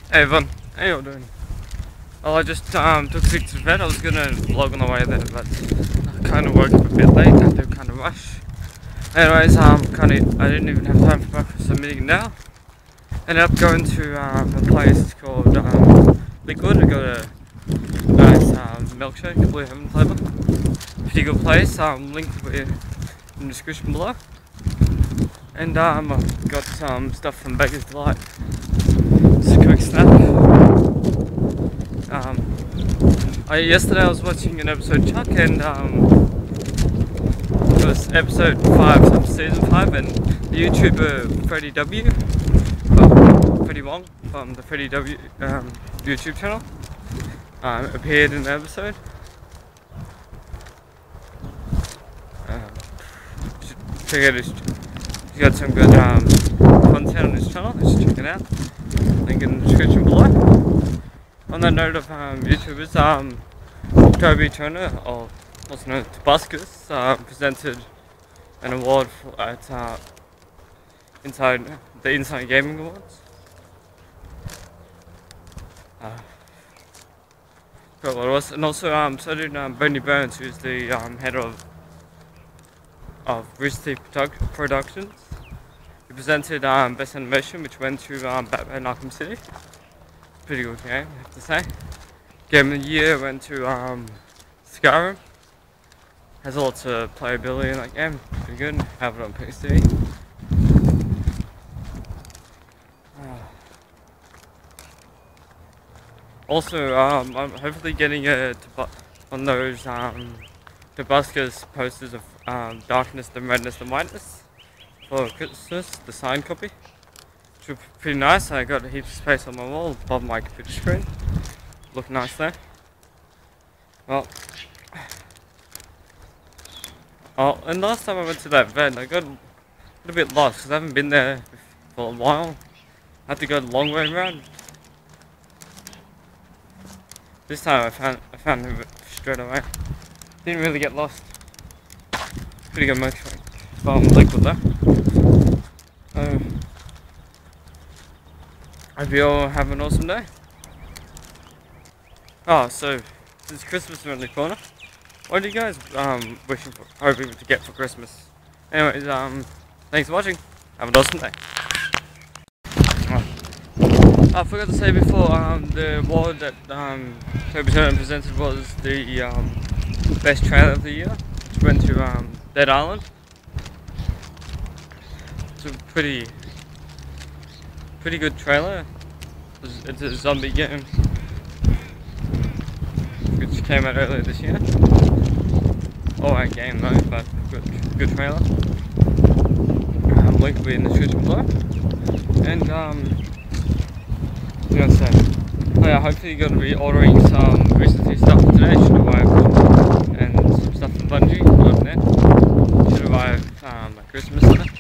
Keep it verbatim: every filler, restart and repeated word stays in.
Hey everyone, how you all doing? Well, I just um, took six to bed. I was gonna vlog on the way there, but I kind of woke up a bit late. I had to kind of rush. Anyways, um, kind of, I didn't even have time for breakfast. I'm eating now. Ended up going to um, a place called um, Liquid. I got a nice um, milkshake, blue heaven flavour. Pretty good place. Um, link in the description below. And um, I got some stuff from Baker's Delight. Just a quick snack. Um, I, yesterday I was watching an episode of Chuck, and um, it was episode five of season five, and the YouTuber Freddie W, well, Freddie Wong from the Freddie W um, YouTube channel, um, appeared in the episode. Um, check out his. He's got some good um, content on his channel. Just check it out. Link in the description below. On the note of um, YouTubers, um, Toby Turner, or also known as Tobuscus, uh, presented an award for, at uh, inside the Inside Gaming Awards. Uh, forgot what it was, and also um, so did um, Bernie Burns, who's the um, head of of Rooster Teeth Produc Productions. He presented um, Best Animation, which went to um, Batman Arkham City. Pretty good game, I have to say. Game of the Year went to um, Skyrim. Has lots of playability in that game. Pretty good. Have it on P C. Also, um, I'm hopefully getting a on those um, Tobuscus posters of um, Darkness, the Redness, the Whiteness for Christmas, the signed copy. Which were pretty nice. I got a heap of space on my wall above my computer screen. Look nice there. Well, oh, and last time I went to that event, I got a little bit lost because I haven't been there for a while. I had to go the long way around. This time I found I found him straight away. Didn't really get lost. Pretty good motoring from Liquid though. Um, Hope you all have an awesome day. Oh, so it's Christmas around the corner. What are you guys um wishing for, hoping to get for Christmas? Anyways, um, thanks for watching. Have an awesome day. Oh. I forgot to say before, um, the award that um Toby Turner presented was the um best trailer of the year, which went to um Dead Island. It's a pretty. Pretty good trailer. It's a zombie game which came out earlier this year. Alright game though, but good, good trailer. Um, link will be in the description below. And um, what was I gonna say? Oh yeah, hopefully you're gonna be ordering some recently stuff today. Should arrive, and some stuff from Bungie over there. Should arrive um, at Christmas.